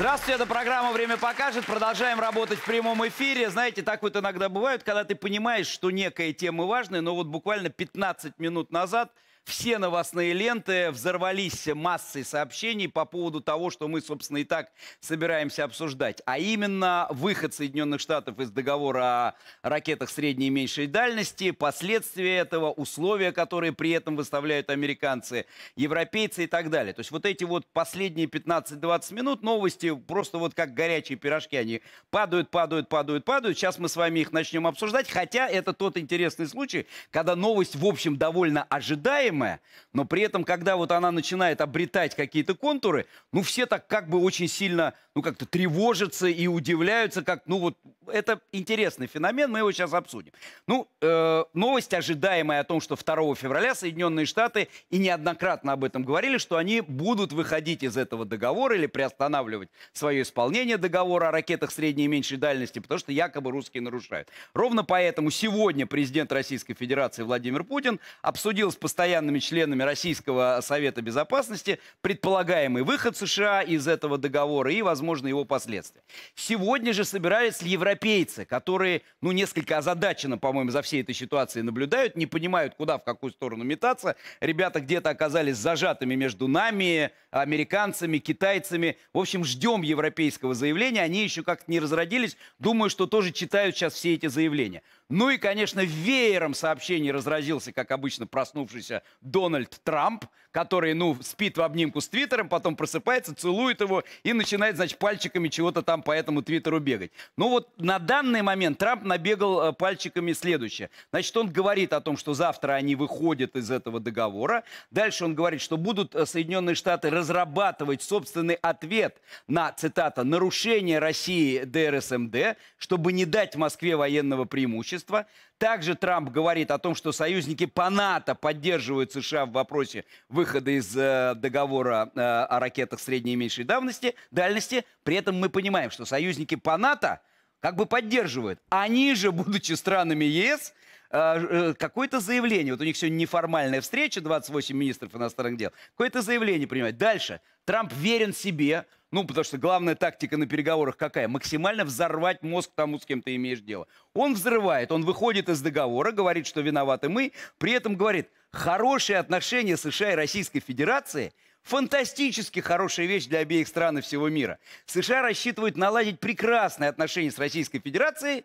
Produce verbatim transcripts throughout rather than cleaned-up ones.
Здравствуйте, это программа «Время покажет». Продолжаем работать в прямом эфире. Знаете, так вот иногда бывает, когда ты понимаешь, что некая тема важная, но вот буквально пятнадцать минут назад все новостные ленты взорвались массой сообщений по поводу того, что мы, собственно, и так собираемся обсуждать. А именно выход Соединенных Штатов из договора о ракетах средней и меньшей дальности, последствия этого, условия, которые при этом выставляют американцы, европейцы и так далее. То есть вот эти вот последние пятнадцать-двадцать минут новости просто вот как горячие пирожки. Они падают, падают, падают, падают. Сейчас мы с вами их начнем обсуждать. Хотя это тот интересный случай, когда новость, в общем, довольно ожидаемая, но при этом, когда вот она начинает обретать какие-то контуры, ну, все так как бы очень сильно, ну, как-то тревожатся и удивляются, как, ну, вот, это интересный феномен, мы его сейчас обсудим. Ну, э, новость ожидаемая о том, что второго февраля Соединенные Штаты, и неоднократно об этом говорили, что они будут выходить из этого договора или приостанавливать свое исполнение договора о ракетах средней и меньшей дальности, потому что якобы русские нарушают. Ровно поэтому сегодня президент Российской Федерации Владимир Путин обсудил с постоянными членами Российского Совета Безопасности предполагаемый выход США из этого договора и, возможно, его последствия. Сегодня же собирались европейцы, которые, ну, несколько озадаченно, по-моему, за всей этой ситуацией наблюдают, не понимают, куда, в какую сторону метаться. Ребята где-то оказались зажатыми между нами, американцами, китайцами. В общем, ждем европейского заявления. Они еще как-то не разродились. Думаю, что тоже читают сейчас все эти заявления. Ну и, конечно, веером сообщений разразился, как обычно, проснувшийся Дональд Трамп, который, ну, спит в обнимку с Твиттером, потом просыпается, целует его и начинает, значит, пальчиками чего-то там по этому Твиттеру бегать. Ну вот на данный момент Трамп набегал пальчиками следующее. Значит, он говорит о том, что завтра они выходят из этого договора. Дальше он говорит, что будут Соединенные Штаты разрабатывать собственный ответ на, цитата, «нарушение России ДР С М Д», чтобы не дать Москве военного преимущества. Также Трамп говорит о том, что союзники по НАТО поддерживают США в вопросе выхода из э, договора э, о ракетах средней и меньшей давности, дальности. При этом мы понимаем, что союзники по НАТО как бы поддерживают. Они же, будучи странами Е С, э, э, какое-то заявление, вот у них сегодня неформальная встреча, двадцать восемь министров иностранных дел, какое-то заявление принимают. Дальше. Трамп верен себе. Ну, потому что главная тактика на переговорах какая? Максимально взорвать мозг тому, с кем ты имеешь дело. Он взрывает, он выходит из договора, говорит, что виноваты мы, при этом говорит, хорошие отношения США и Российской Федерации – фантастически хорошая вещь для обеих стран и всего мира. США рассчитывают наладить прекрасные отношения с Российской Федерацией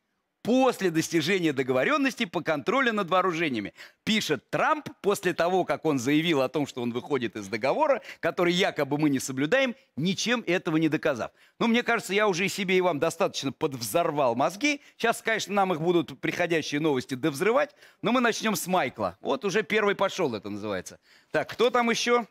после достижения договоренности по контролю над вооружениями. Пишет Трамп после того, как он заявил о том, что он выходит из договора, который якобы мы не соблюдаем, ничем этого не доказав. Ну, мне кажется, я уже и себе, и вам достаточно подвзорвал мозги. Сейчас, конечно, нам их будут приходящие новости довзрывать, но мы начнем с Майкла. Вот уже первый пошел, это называется. Так, кто там еще?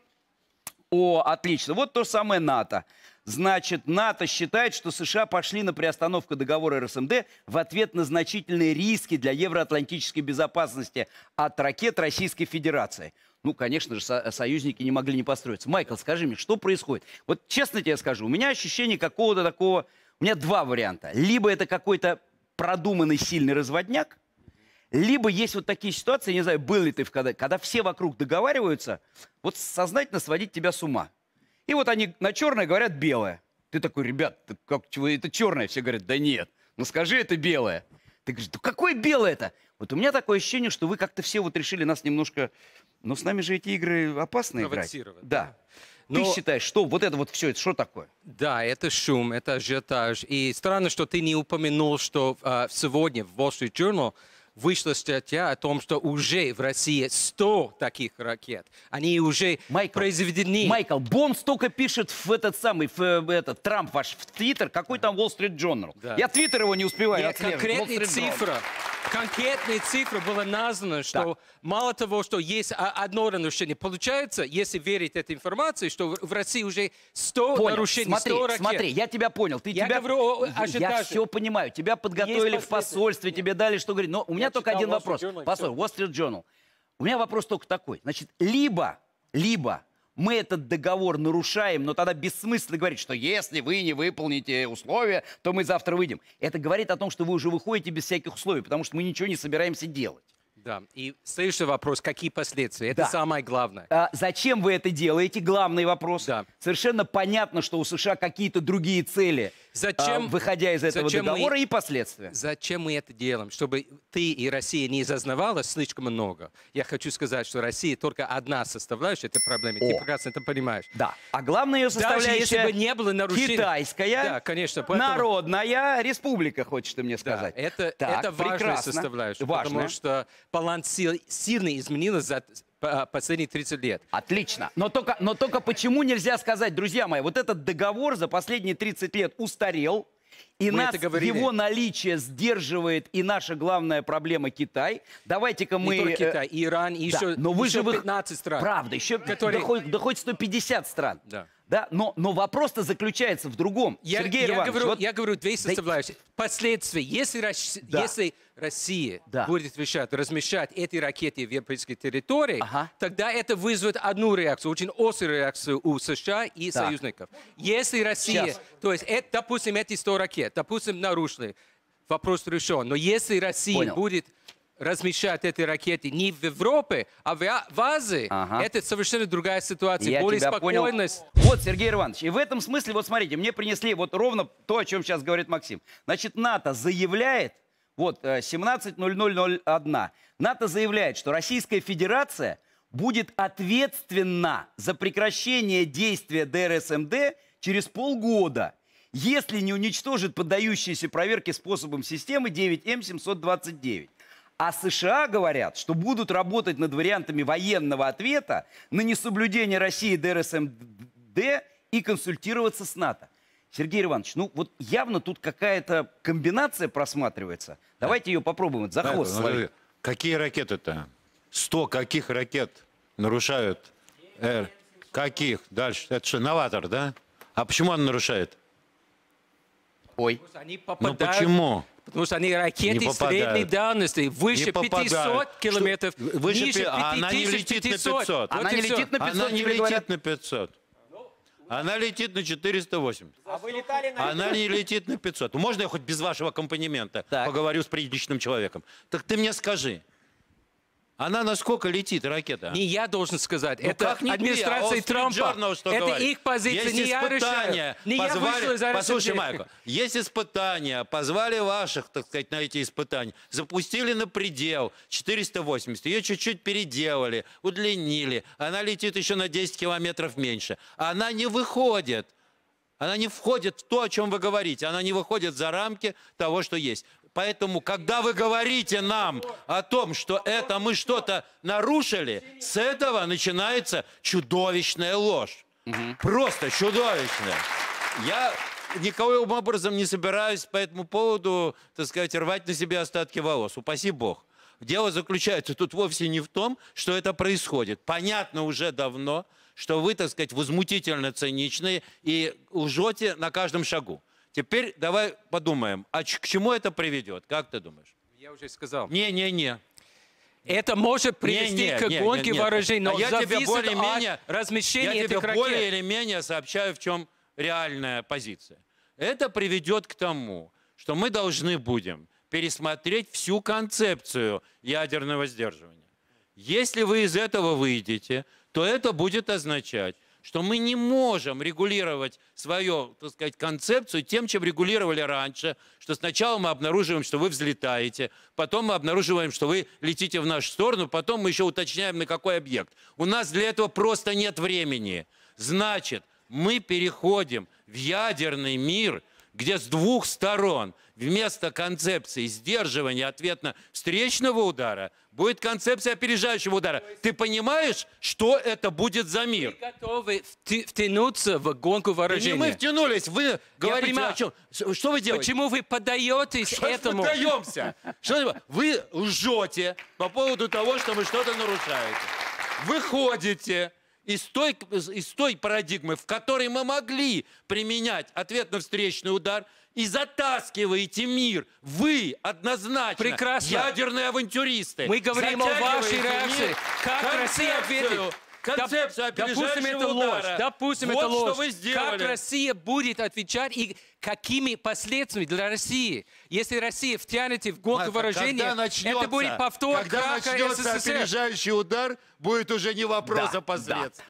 О, отлично. Вот то же самое НАТО. Значит, НАТО считает, что США пошли на приостановку договора Р С М Д в ответ на значительные риски для евроатлантической безопасности от ракет Российской Федерации. Ну, конечно же, со союзники не могли не построиться. Майкл, скажи мне, что происходит? Вот честно тебе скажу, у меня ощущение какого-то такого... У меня два варианта. Либо это какой-то продуманный сильный разводняк, либо есть вот такие ситуации, не знаю, был ли ты, когда, когда все вокруг договариваются, вот сознательно сводить тебя с ума. И вот они на черное говорят белое. Ты такой, ребят, как, чего, это черное? Все говорят, да нет, ну скажи, это белое. Ты говоришь, да какое белое это? Вот у меня такое ощущение, что вы как-то все вот решили нас немножко... Но с нами же эти игры опасно играть. Да. Но... Ты считаешь, что вот это вот все, это что такое? Да, это шум, это ажиотаж. И странно, что ты не упомянул, что uh, сегодня в Wall Street Journal вышла статья о том, что уже в России сто таких ракет. Они уже Майкл, произведены. Майкл, Бон столько пишет в этот самый, в, в этот, Трамп ваш, в Твиттер, какой там Wall Street Journal. Да. Я Твиттер его не успеваю отслеживать. Конкретная цифра. Конкретная цифра была названа, что да. мало того, что есть одно нарушение, получается, если верить этой информации, что в России уже сто понял. нарушений, смотри, сто ракет. Смотри, я тебя понял. Ты я тебя... говорю о ажиотаже. Я все понимаю. Тебя подготовили в посольстве, тебе дали что говорить. Но у меня я только один вопрос. Посмотри, Wall Street Journal. У меня вопрос только такой. Значит, либо, либо мы этот договор нарушаем, но тогда бессмысленно говорить, что если вы не выполните условия, то мы завтра выйдем. Это говорит о том, что вы уже выходите без всяких условий, потому что мы ничего не собираемся делать. Да. И следующий вопрос, какие последствия? Это Да. самое главное. А зачем вы это делаете? Главный вопрос. Да. Совершенно понятно, что у США какие-то другие цели, Зачем- а, выходя из этого зачем мы- договора, и последствия. Зачем мы это делаем? Чтобы ты и Россия не зазнавала слишком много. Я хочу сказать, что Россия только одна составляющая этой проблемы. Ты О. прекрасно это понимаешь. Да. А главная ее Даже составляющая если бы не было нарушений... китайская, Да, конечно. Поэтому... народная республика, хочешь ты мне Да, сказать. это, Так, это важная прекрасно. составляющая, Важная. потому что баланс сил сильно изменился за п- последние тридцать лет. Отлично. Но только, но только почему нельзя сказать, друзья мои, вот этот договор за последние тридцать лет устарел, и Мы нас это говорили. его наличие сдерживает, и наша главная проблема Китай. Давайте-ка мы... Не только э, Китай, Иран, и да, еще, но вы еще же вы- пятнадцать стран. Правда, еще которые- да, хоть, да хоть сто пятьдесят стран. Да. Да? Но, но вопрос-то заключается в другом. Я, Сергей я Иванович, говорю, вот- я говорю две составляющие. Последствия. Если, Рос- Да. если Россия Да. будет решать размещать эти ракеты в европейской территории, Ага. тогда это вызовет одну реакцию, очень острую реакцию у США и Так. союзников. Если Россия, Сейчас. то есть, это, допустим, эти сто ракет, допустим, нарушили, вопрос решен. Но если Россия Понял. будет размещать эти ракеты не в Европе, а в, А- в Азии, Ага. это совершенно другая ситуация, Я более тебя понял. спокойность. Вот, Сергей Иванович, и в этом смысле, вот смотрите, мне принесли вот ровно то, о чем сейчас говорит Максим. Значит, НАТО заявляет, вот, э, семнадцать ноль ноль ноль один, НАТО заявляет, что Российская Федерация будет ответственна за прекращение действия Д Р С М Д через полгода, если не уничтожит поддающиеся проверке способом системы девять М семьсот двадцать девять. А США говорят, что будут работать над вариантами военного ответа на несоблюдение России Д Р С М Д и консультироваться с НАТО. Сергей Иванович, ну вот явно тут какая-то комбинация просматривается. Давайте ее попробуем вот за Да, хвост ну, словить. какие ракеты-то? Сто каких ракет нарушают? Э, каких? Дальше. Это что, новатор, да? А почему он нарушает? Ой. Они Ну попадают, почему? потому что они ракеты Не попадают. средней дальности, выше Не попадают. пятисот километров, Что? Выше ниже пи- а она не летит на пятисот. пятьсот. Вот Она и не всё. летит на пятьсот, Она не тебе летит говорят. на пятьсот. Она летит на четыреста восемьдесят. А вы летали на... Она не летит на пятьсот. Можно я хоть без вашего аккомпанемента Так. поговорю с приличным человеком? Так ты мне скажи, она на сколько летит, ракета? Не я должен сказать, Ну, это как не ты, а администрация Wall Street Трампа. Journal что Это говорит? их позиция, Есть не я решаю. испытания, Не я позвали- вышел из ар эс эм Послушай, ди. Майкл, есть испытания, позвали ваших, так сказать, на эти испытания, запустили на предел четыреста восемьдесят, ее чуть-чуть переделали, удлинили, она летит еще на десять километров меньше. Она не выходит. Она не входит в то, о чем вы говорите. Она не выходит за рамки того, что есть. Поэтому, когда вы говорите нам о том, что это мы что-то нарушили, с этого начинается чудовищная ложь. Просто чудовищная. Я никаким образом не собираюсь по этому поводу, так сказать, рвать на себе остатки волос. Упаси Бог. Дело заключается тут вовсе не в том, что это происходит. Понятно уже давно, что вы, так сказать, возмутительно циничные и лжете на каждом шагу. Теперь давай подумаем, а ч- к чему это приведет? Как ты думаешь? Я уже сказал. Не-не-не. Это может привести Не, не, к не, гонке не, не. вооружений, но А я тебе зависит более-менее- от размещения Я тебе этих ракет. более или менее сообщаю, в чем реальная позиция. Это приведет к тому, что мы должны будем пересмотреть всю концепцию ядерного сдерживания. Если вы из этого выйдете, то это будет означать, что мы не можем регулировать свою, так сказать, концепцию тем, чем регулировали раньше, что сначала мы обнаруживаем, что вы взлетаете, потом мы обнаруживаем, что вы летите в нашу сторону, потом мы еще уточняем, на какой объект. У нас для этого просто нет времени. Значит, мы переходим в ядерный мир, где с двух сторон вместо концепции сдерживания ответно-встречного удара будет концепция опережающего удара. Ты понимаешь, что это будет за мир? Вы готовы вти- втянуться в гонку Да не вооружений? мы втянулись, вы говорите понимаю. о чем? С- Что вы делаете? Почему вы поддаетесь Что ж этому? мы даемся? Что вы лжете по поводу того, что вы что-то нарушаете. Выходите из той, из той парадигмы, в которой мы могли применять ответно-встречный удар, и затаскиваете мир. Вы однозначно Прекрасно. ядерные авантюристы. Мы говорим о вашей Затягиваете реакции. мир Как Россия концепцию ответит? концепцию Доп- допустим, опережающего это ложь. удара. Допустим, вот это ложь. что вы сделали. Как Россия будет отвечать и какими последствиями для России? Если Россия втянете в гонку Марко, вооружения, когда начнется, это будет повтор когда краха начнется СССР. опережающий удар, будет уже не вопрос, Да, а последствия. да.